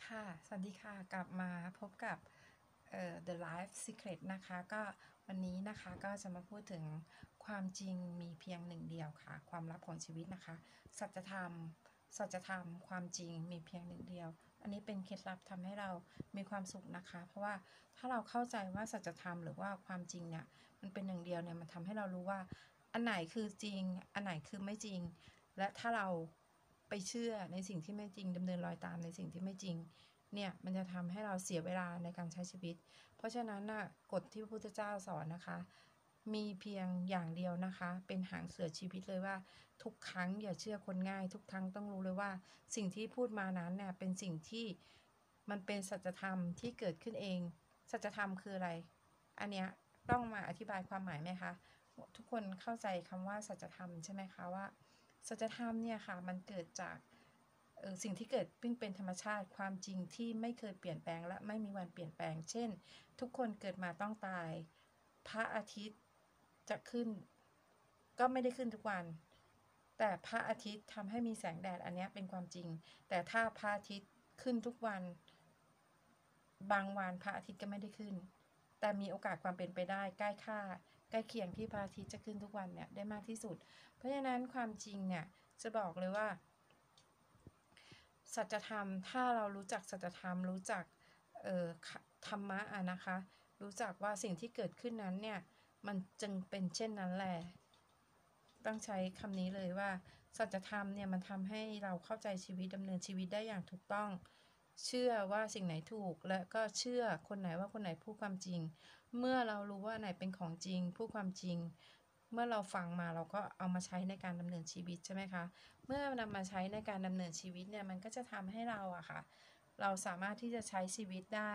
ค่ะสวัสดีค่ะ กลับมาพบกับThe Life Secret นะคะ ก็วันนี้นะคะก็จะมาพูดถึงความจริงมีเพียงหนึ่งเดียวค่ะ ความลับของชีวิตนะคะ สัจธรรม ความจริงมีเพียงหนึ่งเดียว อันนี้เป็นเคล็ดลับทำให้เรามีความสุขนะคะ เพราะว่าถ้าเราเข้าใจว่าสัจธรรมหรือว่าความจริงเนี่ย มันเป็นหนึ่งเดียวเนี่ย มันทำให้เรารู้ว่าอันไหนคือจริง อันไหนคือไม่จริง และถ้าเราไปเชื่อในสิ่งที่ไม่จริงดำเนินรอยตามในสิ่งที่ไม่จริงเนี่ยมันจะทำให้เราเสียเวลาในการใช้ชีวิตเพราะฉะนั้นน่ะกฎที่พระพุทธเจ้าสอนนะคะมีเพียงอย่างเดียวนะคะเป็นหางเสือชีวิตเลยว่าทุกครั้งอย่าเชื่อคนง่ายทุกครั้งต้องรู้เลยว่าสิ่งที่พูดมานั้นเนี่ยเป็นสิ่งที่มันเป็นสัจธรรมที่เกิดขึ้นเองสัจธรรมคืออะไรอันเนี้ยต้องมาอธิบายความหมายไหมคะทุกคนเข้าใจคำว่าสัจธรรมใช่ไหมคะว่าสัจธรรมเนี่ยค่ะมันเกิดจากสิ่งที่เกิดขึ้นเป็นธรรมชาติความจริงที่ไม่เคยเปลี่ยนแปลงและไม่มีวันเปลี่ยนแปลงเช่นทุกคนเกิดมาต้องตายพระอาทิตย์จะขึ้นก็ไม่ได้ขึ้นทุกวันแต่พระอาทิตย์ทำให้มีแสงแดดอันนี้เป็นความจริงแต่ถ้าพระอาทิตย์ขึ้นทุกวันบางวันพระอาทิตย์ก็ไม่ได้ขึ้นแต่มีโอกาสความเป็นไปได้ใกล้เคียงที่พระอาทิตย์จะขึ้นทุกวันเนี่ยได้มากที่สุดเพราะฉะนั้นความจริงเนี่ยจะบอกเลยว่าสัจธรรมถ้าเรารู้จักสัจธรรมรู้จักธรรมะนะคะรู้จักว่าสิ่งที่เกิดขึ้นนั้นเนี่ยมันจึงเป็นเช่นนั้นแหละต้องใช้คำนี้เลยว่าสัจธรรมเนี่ยมันทำให้เราเข้าใจชีวิตดำเนินชีวิตได้อย่างถูกต้องเชื่อว่าสิ่งไหนถูกและก็เชื่อคนไหนว่าคนไหนพูดความจริงเมื่อเรารู้ว่าไหนเป็นของจริงพูดความจริงเมื่อเราฟังมาเราก็เอามาใช้ในการดำเนินชีวิตใช่ไหมคะเมื่อนำมาใช้ในการดำเนินชีวิตเนี่ยมันก็จะทำให้เราอะค่ะเราสามารถที่จะใช้ชีวิตได้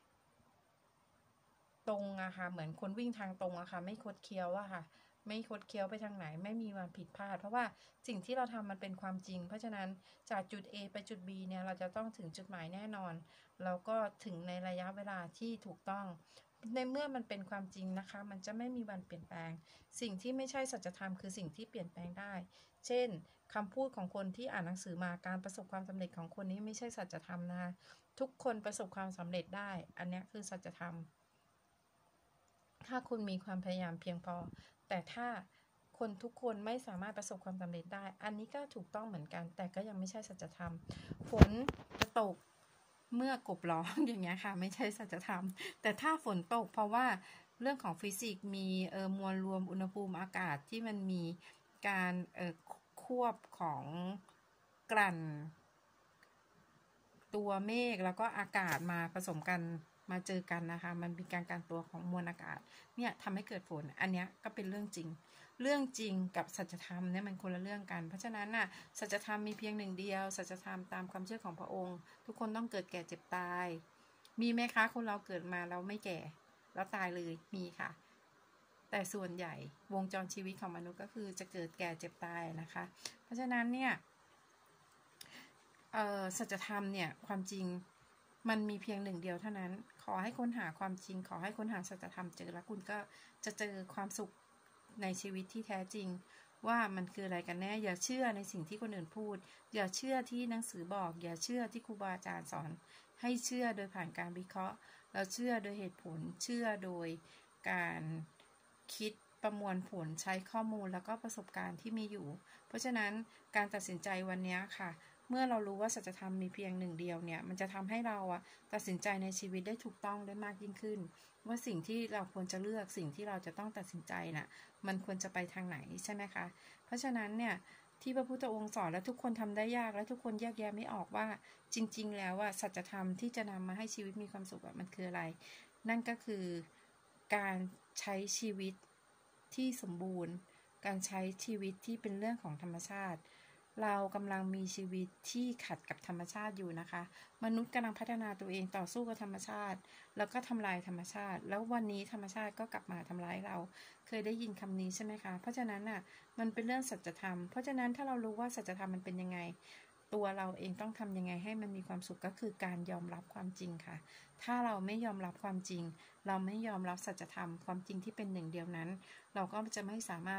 ตรงอะค่ะเหมือนคนวิ่งทางตรงอะค่ะไม่คดเคี้ยวอะค่ะไม่คดเคี้ยวไปทางไหนไม่มีวันผิดพลาดเพราะว่าสิ่งที่เราทำมันเป็นความจริงเพราะฉะนั้นจากจุด A ไปจุด B เนี่ยเราจะต้องถึงจุดหมายแน่นอนแล้วก็ถึงในระยะเวลาที่ถูกต้องในเมื่อมันเป็นความจริงนะคะมันจะไม่มีวันเปลี่ยนแปลงสิ่งที่ไม่ใช่สัจธรรมคือสิ่งที่เปลี่ยนแปลงได้เช่นคำพูดของคนที่อ่านหนังสือมาการประสบความสำเร็จของคนนี้ไม่ใช่สัจธรรมนะคะทุกคนประสบความสำเร็จได้อันนี้คือสัจธรรมถ้าคุณมีความพยายามเพียงพอแต่ถ้าคนทุกคนไม่สามารถประสบความสำเร็จได้อันนี้ก็ถูกต้องเหมือนกันแต่ก็ยังไม่ใช่สัจธรรมฝนจะตกเมื่อกบร้องอย่างเงี้ยค่ะไม่ใช่สัจธรรมแต่ถ้าฝนตกเพราะว่าเรื่องของฟิสิกส์มีมวลรวมอุณหภูมิอากาศที่มันมีการควบของกลั่นตัวเมฆแล้วก็อากาศมาผสมกันมาเจอกันนะคะมันมีการตัวของมวลอากาศเนี่ยทำให้เกิดฝนอันนี้ก็เป็นเรื่องจริงกับสัจธรรมเนี่ยมันคนละเรื่องกันเพราะฉะนั้นน่ะสัจธรรมมีเพียงหนึ่งเดียวสัจธรรมตามความเชื่อของพระองค์ทุกคนต้องเกิดแก่เจ็บตายมีไหมคะคนเราเกิดมาเราไม่แก่แล้วตายเลยมีค่ะแต่ส่วนใหญ่วงจรชีวิตของมนุษย์ก็คือจะเกิดแก่เจ็บตายนะคะเพราะฉะนั้นเนี่ยสัจธรรมเนี่ยความจริงมันมีเพียงหนึ่งเดียวเท่านั้นขอให้ค้นหาความจริงขอให้ค้นหาสัจธรรมเจอแล้วคุณก็จะเจอความสุขในชีวิตที่แท้จริงว่ามันคืออะไรกันแน่อย่าเชื่อในสิ่งที่คนอื่นพูดอย่าเชื่อที่หนังสือบอกอย่าเชื่อที่ครูบาอาจารย์สอนให้เชื่อโดยผ่านการวิเคราะห์แล้วเชื่อโดยเหตุผลเชื่อโดยการคิดประมวลผลใช้ข้อมูลแล้วก็ประสบการณ์ที่มีอยู่เพราะฉะนั้นการตัดสินใจวันนี้ค่ะเมื่อเรารู้ว่าสัจธรรมมีเพียงหนึ่งเดียวเนี่ยมันจะทำให้เราตัดสินใจในชีวิตได้ถูกต้องได้มากยิ่งขึ้นว่าสิ่งที่เราควรจะเลือกสิ่งที่เราจะต้องตัดสินใจน่ะมันควรจะไปทางไหนใช่ไหมคะเพราะฉะนั้นเนี่ยที่พระพุทธองค์สอนและทุกคนทำได้ยากและทุกคนแยกแยะไม่ออกว่าจริงๆแล้วสัจธรรมที่จะนำมาให้ชีวิตมีความสุขมันคืออะไรนั่นก็คือการใช้ชีวิตที่สมบูรณ์การใช้ชีวิตที่เป็นเรื่องของธรรมชาติเรากำลังมีชีวิตที่ขัดกับธรรมชาติอยู่นะคะมนุษย์กำลังพัฒนาตัวเองต่อสู้กับธรรมชาติแล้วก็ทำลายธรรมชาติแล้ววันนี้ธรรมชาติก็กลับมาทำร้ายเราเคยได้ยินคำนี้ใช่ไหมคะเพราะฉะนั้นมันเป็นเรื่องสัจธรรมเพราะฉะนั้นถ้าเรารู้ว่าสัจธรรมมันเป็นยังไงตัวเราเองต้องทำยังไงให้มันมีความสุขก็คือการยอมรับความจริงค่ะถ้าเราไม่ยอมรับความจริงเราไม่ยอมรับสัจธรรมความจริงที่เป็นหนึ่งเดียวนั้นเราก็จะไม่สามารถ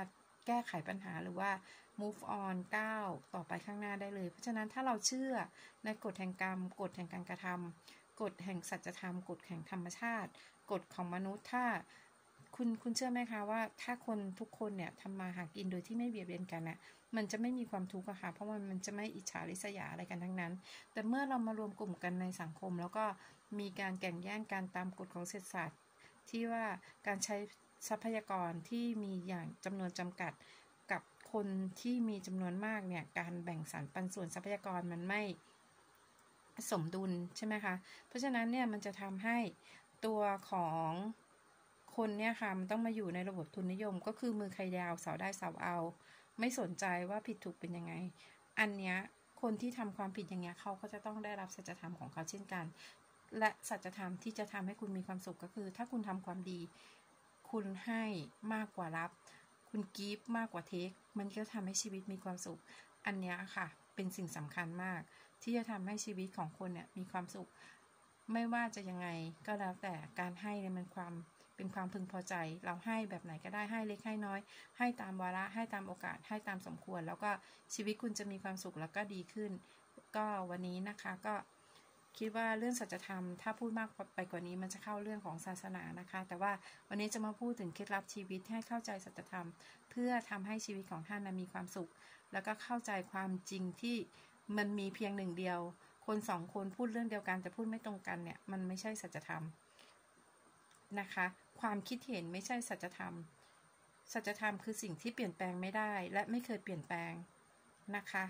แก้ไขปัญหาหรือว่า move on ก้าวต่อไปข้างหน้าได้เลยเพราะฉะนั้นถ้าเราเชื่อในกฎแห่งกรรมกฎแห่งการกระทำกฎแห่งสัจธรรมกฎแห่งธรรมชาติกฎของมนุษย์ถ้าคุณเชื่อไหมคะว่าถ้าคนทุกคนเนี่ยทำมาหากินโดยที่ไม่เบียดเบียนกันน่ะมันจะไม่มีความทุกข์อะค่ะเพราะมันจะไม่อิจฉาริษยาอะไรกันทั้งนั้นแต่เมื่อเรามารวมกลุ่มกันในสังคมแล้วก็มีการแข่งแย่งกันตามกฎของเศรษฐศาสตร์ที่ว่าการใช้ทรัพยากรที่มีอย่างจำนวนจำกัดกับคนที่มีจำนวนมากเนี่ยการแบ่งสรรปันส่วนทรัพยากรมันไม่สมดุลใช่ไหมคะเพราะฉะนั้นเนี่ยมันจะทำให้ตัวของคนเนี่ยค่ะมันต้องมาอยู่ในระบบทุนนิยมก็คือมือใครยาวเสาได้เสาเอาไม่สนใจว่าผิดถูกเป็นยังไงอันเนี้ยคนที่ทำความผิดอย่างเงี้ยเขาก็จะต้องได้รับสัจธรรมของเขาเช่นกันและสัจธรรมที่จะทำให้คุณมีความสุขก็คือถ้าคุณทำความดีคุณให้มากกว่ารับคุณกีฟมากกว่าเทคมันก็ทำให้ชีวิตมีความสุขอันเนี้ยค่ะเป็นสิ่งสำคัญมากที่จะทำให้ชีวิตของคนเนี่ยมีความสุขไม่ว่าจะยังไงก็แล้วแต่การให้เนี่ยมันเป็นความพึงพอใจเราให้แบบไหนก็ได้ให้เล็กให้น้อยให้ตามวาระให้ตามโอกาสให้ตามสมควรแล้วก็ชีวิตคุณจะมีความสุขแล้วก็ดีขึ้นก็วันนี้นะคะก็คิดว่าเรื่องสัจธรรมถ้าพูดมากไปกว่านี้มันจะเข้าเรื่องของศาสนานะคะแต่ว่าวันนี้จะมาพูดถึงเคล็ดลับชีวิตให้เข้าใจสัจธรรมเพื่อทำให้ชีวิตของท่านมีความสุขแล้วก็เข้าใจความจริงที่มันมีเพียงหนึ่งเดียวคนสองคนพูดเรื่องเดียวกันแต่พูดไม่ตรงกันเนี่ยมันไม่ใช่สัจธรรมนะคะความคิดเห็นไม่ใช่สัจธรรมสัจธรรมคือสิ่งที่เปลี่ยนแปลงไม่ได้และไม่เคยเปลี่ยนแปลงนะคะ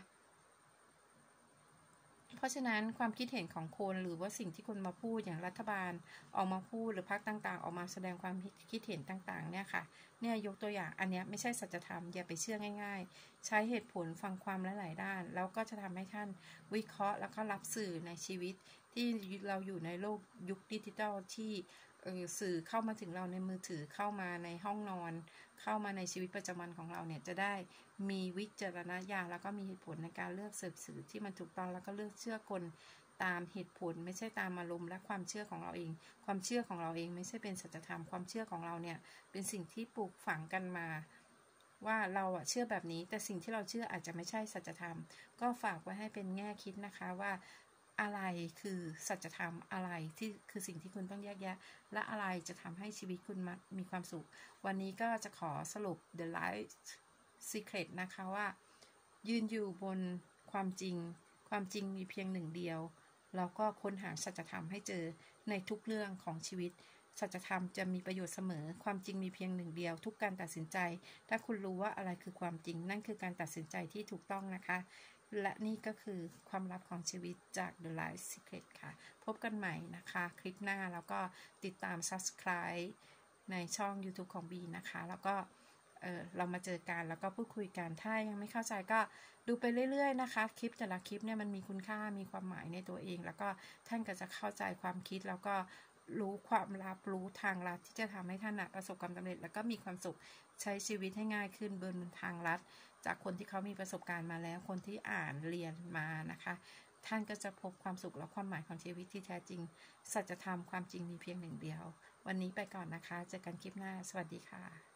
เพราะฉะนั้นความคิดเห็นของคนหรือว่าสิ่งที่คนมาพูดอย่างรัฐบาลออกมาพูดหรือพรรคต่างๆออกมาแสดงความคิดเห็นต่างๆเนี่ยค่ะเนี่ยยกตัวอย่างอันนี้ไม่ใช่สัจธรรมอย่าไปเชื่อง่ายๆใช้เหตุผลฟังความหลายๆด้านแล้วก็จะทำให้ท่านวิเคราะห์แล้วก็รับสื่อในชีวิตที่เราอยู่ในโลกยุคดิจิทัลที่สื่อเข้ามาถึงเราในมือถือเข้ามาในห้องนอนเข้ามาในชีวิตประจำวันของเราเนี่ยจะได้มีวิจารณญาณแล้วก็มีเหตุผลในการเลือกเสพสื่อที่มันถูกต้องแล้วก็เลือกเชื่อคนตามเหตุผลไม่ใช่ตามอารมณ์และความเชื่อของเราเองความเชื่อของเราเองไม่ใช่เป็นสัจธรรมความเชื่อของเราเนี่ยเป็นสิ่งที่ปลูกฝังกันมาว่าเราเชื่อแบบนี้แต่สิ่งที่เราเชื่ออาจจะไม่ใช่สัจธรรมก็ฝากไว้ให้เป็นแง่คิดนะคะว่าอะไรคือสัจธรรมอะไรที่คือสิ่งที่คุณต้องแยกแยะและอะไรจะทำให้ชีวิตคุณมีความสุขวันนี้ก็จะขอสรุป The Life Secret นะคะว่ายืนอยู่บนความจริงมีเพียงหนึ่งเดียวแล้วก็ค้นหาสัจธรรมให้เจอในทุกเรื่องของชีวิตสัจธรรมจะมีประโยชน์เสมอความจริงมีเพียงหนึ่งเดียวทุกการตัดสินใจถ้าคุณรู้ว่าอะไรคือความจริงนั่นคือการตัดสินใจที่ถูกต้องนะคะและนี่ก็คือความลับของชีวิตจาก The Life Secret ค่ะพบกันใหม่นะคะคลิปหน้าแล้วก็ติดตาม Subscribe ในช่อง YouTube ของบีนะคะแล้วก็เรามาเจอกันแล้วก็พูดคุยกันถ้ายังไม่เข้าใจก็ดูไปเรื่อยๆนะคะคลิปแต่ละคลิปเนี่ยมันมีคุณค่ามีความหมายในตัวเองแล้วก็ท่านก็จะเข้าใจความคิดแล้วก็รู้ความลับรู้ทางลัดที่จะทำให้ท่านประสบความสำเร็จแล้วก็มีความสุขใช้ชีวิตให้ง่ายขึ้นบนทางลัดจากคนที่เขามีประสบการณ์มาแล้วคนที่อ่านเรียนมานะคะท่านก็จะพบความสุขและความหมายของชีวิตที่แท้จริงสัจธรรมความจริงมีเพียงหนึ่งเดียววันนี้ไปก่อนนะคะเจอกันคลิปหน้าสวัสดีค่ะ